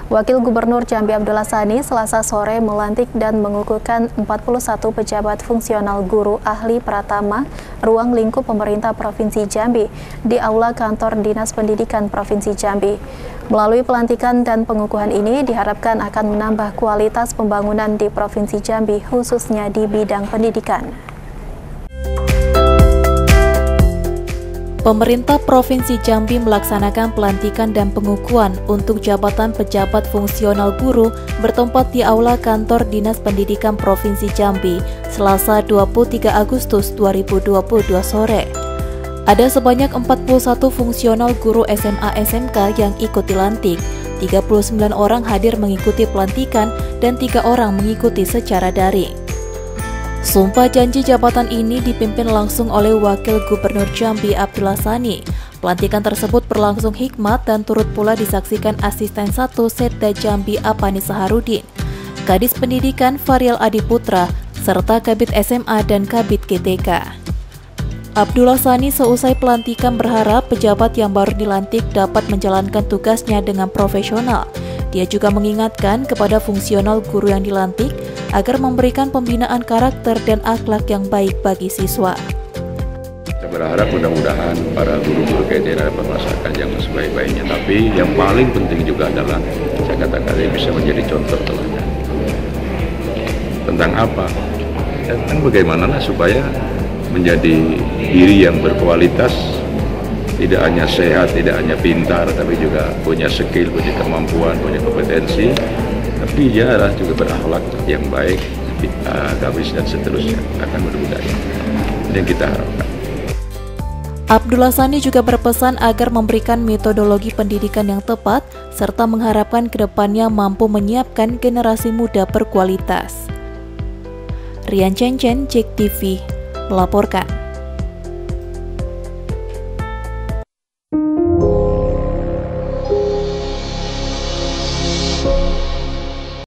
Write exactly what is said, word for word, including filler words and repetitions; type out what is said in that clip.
Wakil Gubernur Jambi Abdullah Sani Selasa sore melantik dan mengukuhkan empat puluh satu pejabat fungsional guru ahli pratama ruang lingkup pemerintah Provinsi Jambi di Aula Kantor Dinas Pendidikan Provinsi Jambi. Melalui pelantikan dan pengukuhan ini diharapkan akan menambah kualitas pembangunan di Provinsi Jambi khususnya di bidang pendidikan. Pemerintah Provinsi Jambi melaksanakan pelantikan dan pengukuhan untuk jabatan pejabat fungsional guru bertempat di Aula Kantor Dinas Pendidikan Provinsi Jambi, Selasa dua puluh tiga Agustus dua ribu dua puluh dua sore. Ada sebanyak empat puluh satu fungsional guru S M A S M K yang ikut dilantik, tiga puluh sembilan orang hadir mengikuti pelantikan dan tiga orang mengikuti secara daring. Sumpah janji jabatan ini dipimpin langsung oleh Wakil Gubernur Jambi Abdullah Sani. Pelantikan tersebut berlangsung hikmat dan turut pula disaksikan Asisten satu Setda Jambi Apani Saharudin, Kadis Pendidikan Farial Adiputra, serta Kabid S M A dan Kabid G T K. Abdullah Sani seusai pelantikan berharap pejabat yang baru dilantik dapat menjalankan tugasnya dengan profesional. Dia juga mengingatkan kepada fungsional guru yang dilantik agar memberikan pembinaan karakter dan akhlak yang baik bagi siswa. Kita berharap mudah-mudahan para guru-guru K D dapat melaksanakan yang sebaik-baiknya. Tapi yang paling penting juga adalah saya katakan dia bisa menjadi contoh teladan. Tentang apa? Dan kan bagaimana supaya menjadi diri yang berkualitas, tidak hanya sehat, tidak hanya pintar, tapi juga punya skill, punya kemampuan, punya kompetensi, tapi dia adalah juga berakhlak yang baik, agamis dan seterusnya, akan berbudaya. Ini yang kita harapkan. Abdullah Sani juga berpesan agar memberikan metodologi pendidikan yang tepat, serta mengharapkan kedepannya mampu menyiapkan generasi muda berkualitas. Rian Cencen, Jek T V, melaporkan.